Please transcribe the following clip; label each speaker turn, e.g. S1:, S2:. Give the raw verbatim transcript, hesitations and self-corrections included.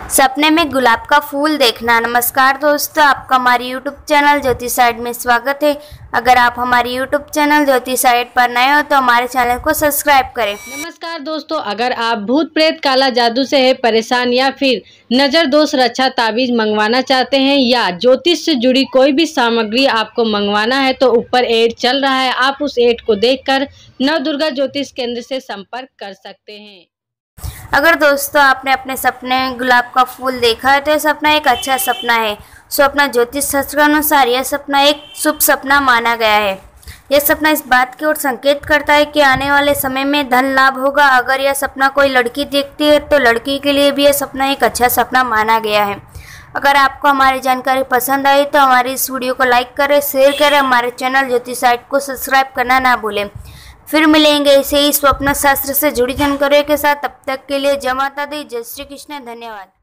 S1: सपने में गुलाब का फूल देखना। नमस्कार दोस्तों, आपका हमारे यूट्यूब चैनल ज्योति साइड में स्वागत है। अगर आप हमारे यूट्यूब चैनल ज्योति साइड पर नए हो तो हमारे चैनल को सब्सक्राइब करें।
S2: नमस्कार दोस्तों, अगर आप भूत प्रेत काला जादू से है परेशान या फिर नज़र दोष रक्षा ताबीज मंगवाना चाहते हैं या ज्योतिष से जुड़ी कोई भी सामग्री आपको मंगवाना है तो ऊपर ऐड चल रहा है, आप उस ऐड को देखकर नव दुर्गा ज्योतिष केंद्र से संपर्क कर सकते हैं।
S1: अगर दोस्तों आपने अपने सपने में गुलाब का फूल देखा है तो यह सपना एक अच्छा सपना है। स्वप्न ज्योतिष शास्त्र के अनुसार यह सपना एक शुभ सपना माना गया है। यह सपना इस बात की ओर संकेत करता है कि आने वाले समय में धन लाभ होगा। अगर यह सपना कोई लड़की देखती है तो लड़की के लिए भी यह सपना एक अच्छा सपना माना गया है। अगर आपको हमारी जानकारी पसंद आई तो हमारी इस वीडियो को लाइक करें, शेयर करें, हमारे चैनल ज्योति साइट को सब्सक्राइब करना ना भूलें। फिर मिलेंगे ऐसे ही स्वप्न शास्त्र से जुड़ी जानकारियों के साथ। तब तक के लिए जय माता दी, जय श्री कृष्ण, धन्यवाद।